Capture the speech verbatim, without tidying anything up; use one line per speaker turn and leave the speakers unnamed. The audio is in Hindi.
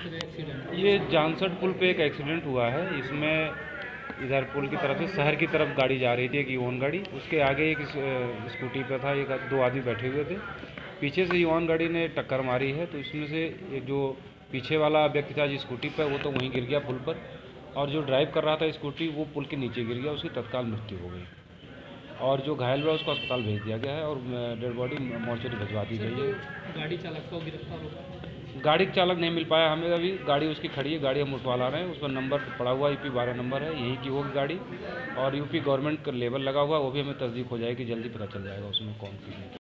फिर एक्सीडेंट?
ये जानसठ पुल पे एक एक्सीडेंट हुआ है। इसमें इधर पुल की तरफ से शहर की तरफ गाड़ी जा रही थी, एक यून गाड़ी, उसके आगे एक स्कूटी पे था, एक दो आदमी बैठे हुए थे। पीछे से यून गाड़ी ने टक्कर मारी है, तो इसमें से एक जो पीछे वाला व्यक्ति था जिस स्कूटी पर, वो तो वहीं गिर गया पुल पर, और जो ड्राइव कर रहा था स्कूटी वो पुल के नीचे गिर गया, उसकी तत्काल मृत्यु हो गई। और जो घायल हुआ उसको अस्पताल भेज दिया गया है और डेड बॉडी मोर्चरी भिजवा दी
सर,
गई
जो
है।
गाड़ी चालक था वो गिरफ्तार हो गया?
गाड़ी चालक नहीं मिल पाया हमें अभी। गाड़ी उसकी खड़ी है, गाड़ी हम उठवा ला रहे हैं। उस पर नंबर पड़ा हुआ यूपी बारह नंबर है, यहीं की होगी गाड़ी, और यूपी गवर्नमेंट का लेबल लगा हुआ, वो भी हमें तस्दीक हो जाएगी, जल्दी पता चल जाएगा उसमें कौन की है।